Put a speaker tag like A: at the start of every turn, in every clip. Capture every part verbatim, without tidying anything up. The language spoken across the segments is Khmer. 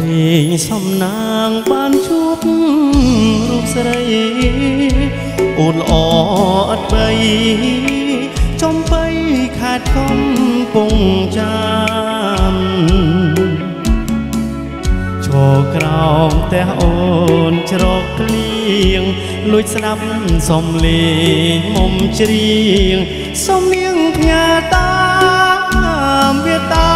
A: សំណាងបានជួបរូបស្រីអូនល្អអត់បីចំបីខេត្តកំពង់ចាមឈរក្រោមផ្ទះអូនច្រកក្លៀងលួចស្ដាប់សំឡេងមុំច្រៀងសំនៀងផ្ញើតាមវាតា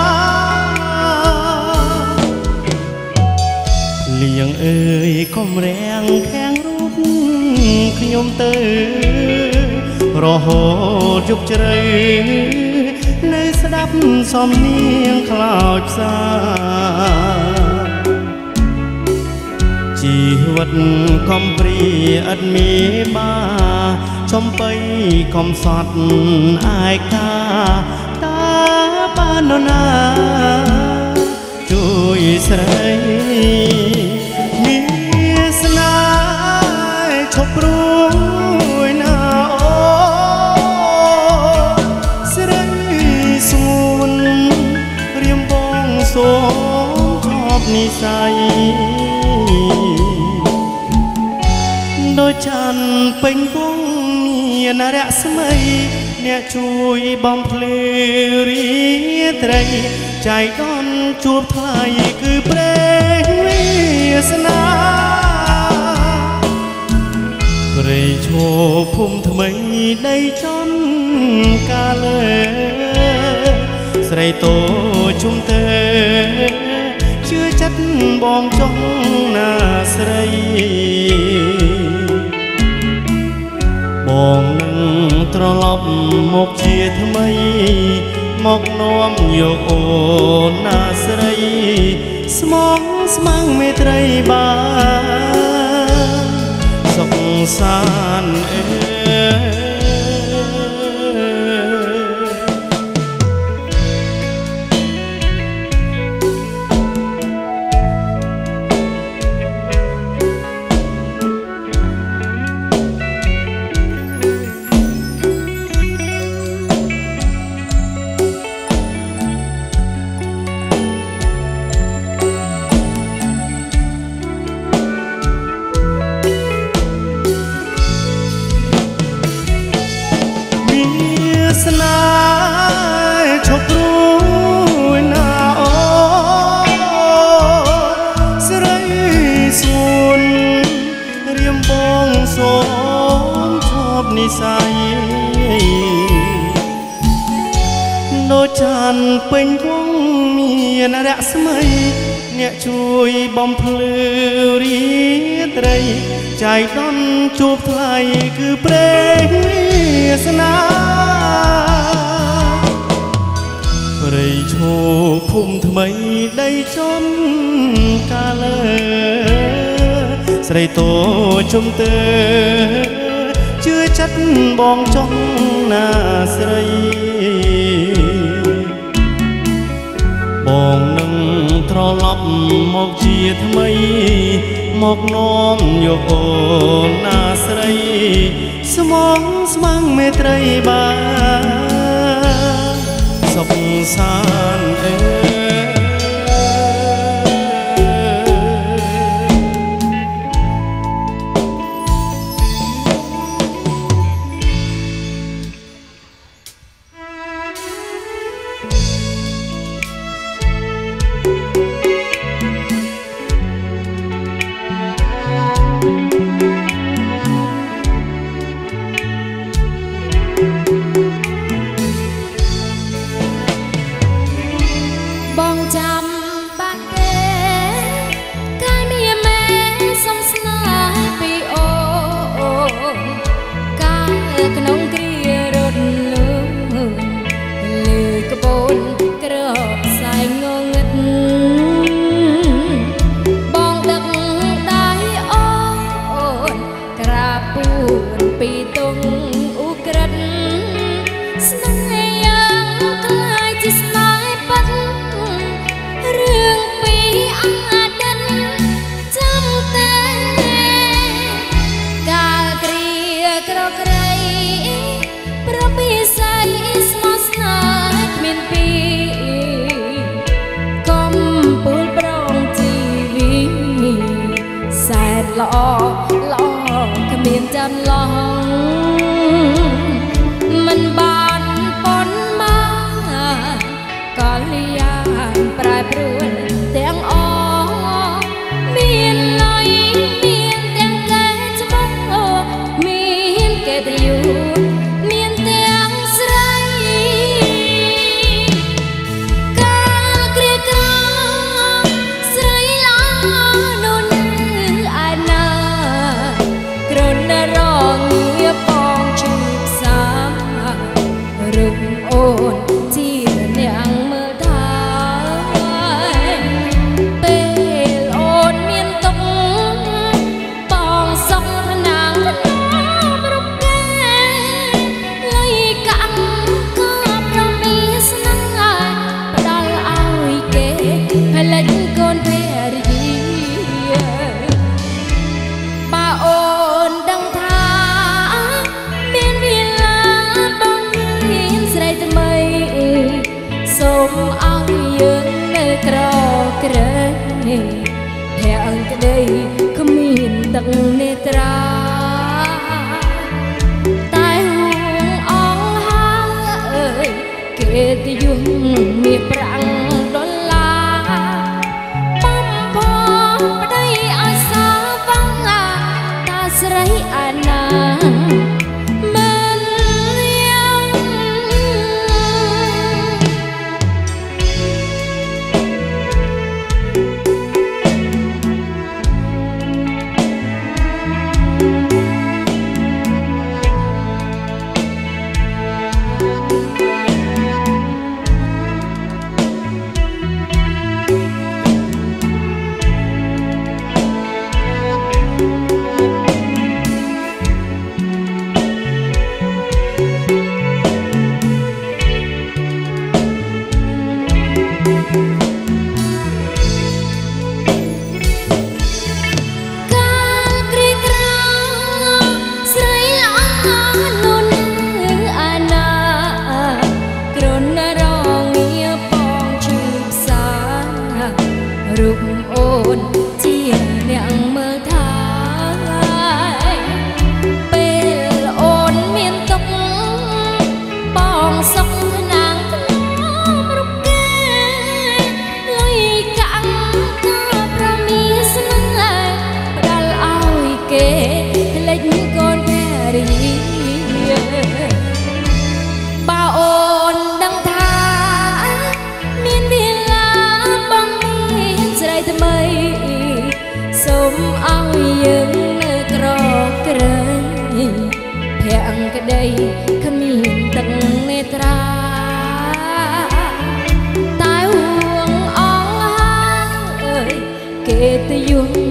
A: លៀងអើយកុំរាំងខាំងរូបខ្ញុំទៅរហូតយប់ជ្រៅនៅស្ដាប់សំនៀងខ្លោចផ្សាជីវិតកំព្រាឥតមានបាចំបីកំសត់អាយកាតាបាននរណាជួយស្រីមានស្នេហ៍ឈប់ព្រួយណាអូស្រីសួនរៀមបងសូមชอบនិស័យដូចច័ន្ទពេញវងមានរស្មីអ្នកជួយបំភ្លឺរាត្រីចៃដន្យជួបថ្លៃគឺព្រេងវាសនាព្រៃឈរភូមិថ្មីដីចំកាលើស្រីតូជុំទៅជឿចិត្តបងចង់ណាស្រីបងនឹងត្រឡប់មកជាថ្មីមកនាំយកអូនណាស្រីស្មងស្មាំងមេត្រីបានសុខសាន្តអើស្នេហ៍ឈប់ព្រួយណាអូស្រីសួនរៀមបងសូមឈប់និស័យដូចច័ន្ទពេញវងមានរស្មីអ្នកជួយបំភ្លឺរាត្រីចៃដន្យជួបថ្លៃគឺព្រេងវាសនាព្រៃឈរភូមិថ្មីដីចំកាលើស្រីតូជុំទៅជឿចិត្តបងចង់ណាស្រីបងនឹងត្រឡប់មកជាថ្មីមកនាំយកអូនណាស្រីស្មងស្មាំងមេត្រីបានសុខសាន្តអើ
B: ល្អល្អគ្មានចាំឡងមិនបានប៉ុនមកក៏លៀនប្រែប្រួលទាំងអមានលុយមានទាំងគេច្បាស់មានគេទៅយូមានទាំងស្រីកាលគ្រាក្រស្រីឡានុនអាណាក្រណរងៀបងជិះផ្សាររូបអូនជាអ្នកមើលថាពេលអូនមានទុកបងសុខថ្នាងថ្នមរុកគេលុយកាក់ក៏ប្រមីស្នេហ៍ផ្ដល់ឲ្យគេផលិតកូនភរិយាបើអូនដឹងថាមានវេលាបងមានស្រីថ្មីសូមឲ្យយើងនៅក្រក្រែភក្តីគ្មានទឹកនេត្រាតែហួងអងហើអើយគេទៅយំមានប្រាំងដុល្លារបំផងប្តីឲ្យសោវងតាស្រីអាណាមិនយ៉ាង គ្មានទឹកនេត្រាតែហួងអងហើយអើយគេទៅយំ